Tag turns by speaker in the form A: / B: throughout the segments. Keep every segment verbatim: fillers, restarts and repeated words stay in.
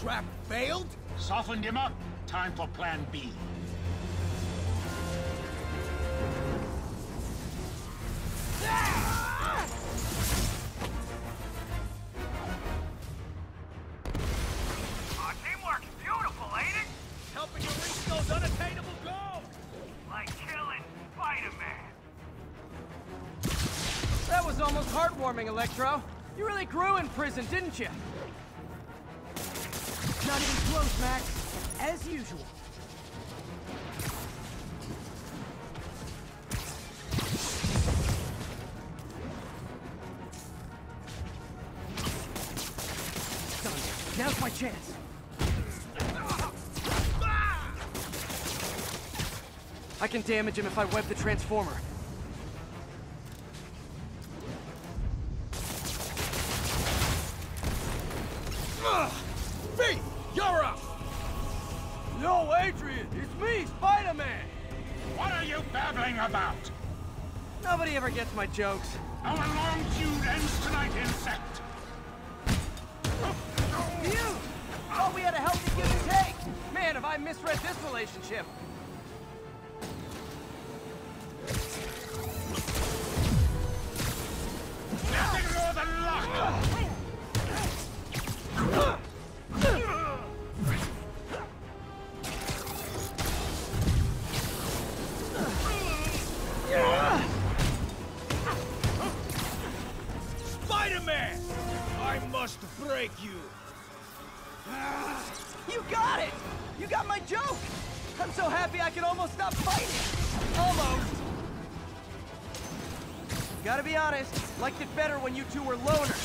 A: trap failed?
B: Softened him up. Time for plan B.
C: Our teamwork's beautiful, ain't it?
A: Helping you reach those unattainable goals!
C: Like killing Spider-Man.
D: That was almost heartwarming, Electro. You really grew in prison, didn't you? Not even close, Max. As usual. Done. Now's my chance. I can damage him if I web the transformer.
A: V, you're up!
D: No, Adrian! It's me, Spider-Man!
B: What are you babbling about?
D: Nobody ever gets my jokes.
B: Our long feud ends tonight, insect.
D: You! Thought we had a healthy give and take! Man, have I misread this relationship!
B: Nothing more than luck!
A: Spider-Man! I must break you!
D: You got it! You got my joke! I'm so happy I can almost stop fighting! Almost! Gotta be honest, liked it better when you two were loners.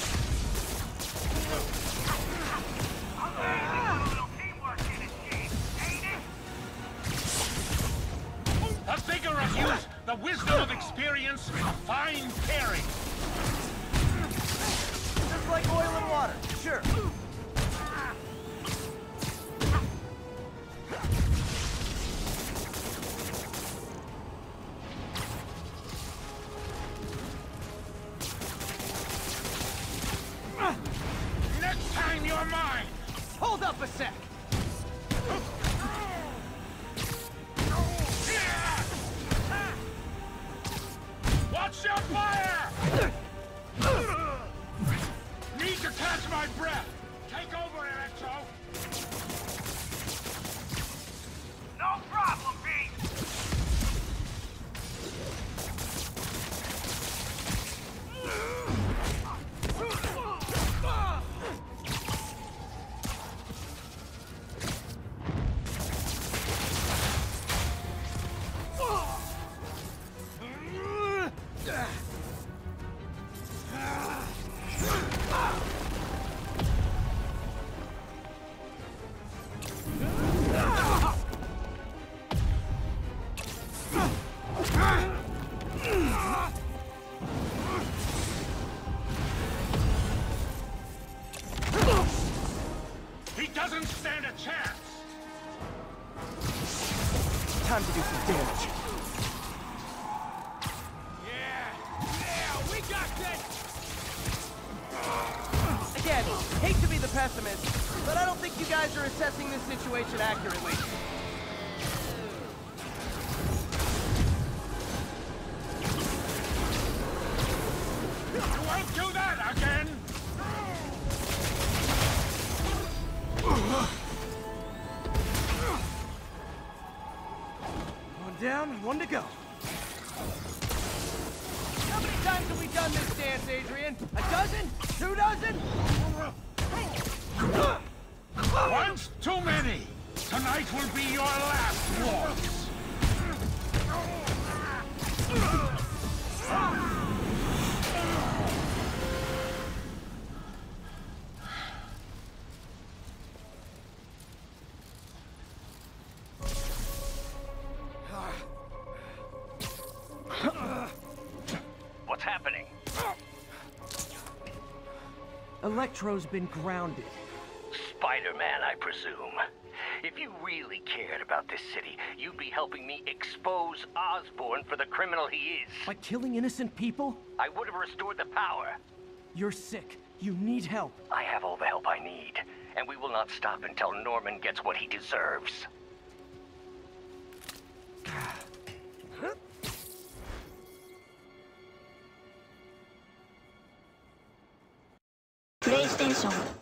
C: A little teamwork in it, Chief, ain't it?
B: The vigor of youth, the wisdom of experience, a fine pairing.
D: Just like oil and water, sure.
B: Next time you're mine.
D: Hold up a sec!
B: Watch your fire! Need to catch my breath. Take over, Electro.
C: No problem, V.
B: He doesn't stand a chance.
D: Time to do some damage.
A: Yeah! Yeah! We got this!
D: Again, hate to be the pessimist, but I don't think you guys are assessing this situation accurately.
B: You won't do that again!
D: One down, one to go. How many times have we done this dance, Adrian? A dozen? Two dozen?
B: Once too many. Tonight will be your last waltz.
C: What's happening?
D: Electro's been grounded.
C: Spider-Man, I presume. If you really cared about this city, you'd be helping me expose Osborn for the criminal he is.
D: By killing innocent people?
C: I would have restored the power.
D: You're sick. You need help.
C: I have all the help I need, and we will not stop until Norman gets what he deserves.
E: PlayStation